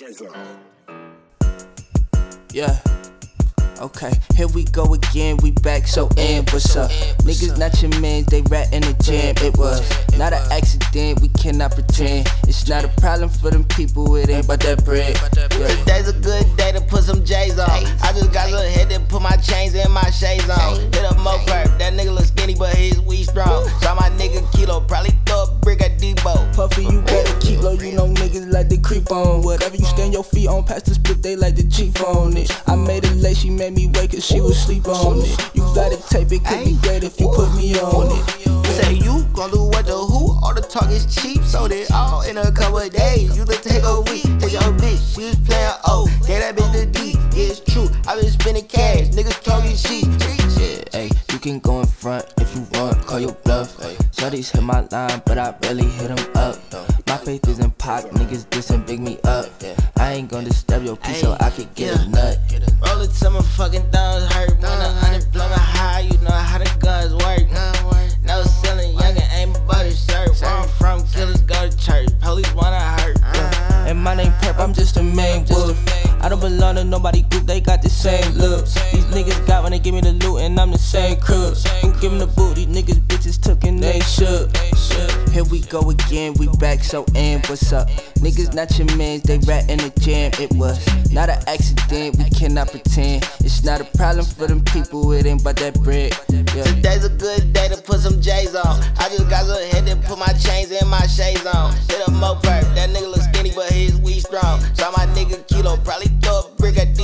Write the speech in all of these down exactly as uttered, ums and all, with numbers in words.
Yeah. Okay, here we go again, we back, so in, what's up? Niggas not your mans, they rat in the gym. It was not an accident, we cannot pretend. It's not a problem for them people, it ain't but that bread. Yeah. Today's a good day to put some J's on. I just got a little head to put my chains and my shades on. Hit up Mo Perp, that nigga look skinny but his weed strong. Saw my nigga Kilo, probably throw a brick at Debo. Puffy, you better keep low, you know niggas like to creep on. Whatever you stand your feet on, past the split, they like to cheap on it. I made it late, she made me wake cause she was sleep on it. You gotta tape it, could be great if you put me on it. Say you gon' do what the who, all the talk is cheap. So they all in a couple of days, you can take a week. Take your bitch, she was playing O, gave that bitch the D. Yeah, it's true, I been spending cash, niggas talking shit. Yeah, ayy, you can go in front if you want, call your bluff. Shorties hit my line, but I barely hit them up. My faith is in pop, niggas dissing big me up. I ain't gonna disturb your peace so I could get a nut. Roll it till my fucking thumbs hurt. When the unemployment high, you know how the guns work. No selling young and ain't but a shirt. Where I'm from, killers go to church. Police wanna hurt. And my name Perp, I'm just a main wolf. I don't belong to nobody group, they got the same look. These niggas got when they give me the loot and I'm the same crook. Don't give them the boot, these niggas bitches took and they shook. Here we go again, we back, so in, what's up? Niggas not your mans, they rat in the jam. It was not an accident, we cannot pretend. It's not a problem for them people, it ain't but that bread. Yeah. Today's a good day to put some J's on. I just got a little head to put my chains and my shades on. Hit up Mo Perp, that nigga look skinny but his weed strong. Saw my nigga Kilo, probably throw a brick at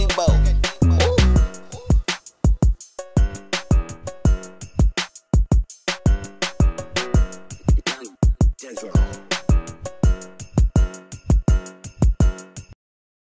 Debo.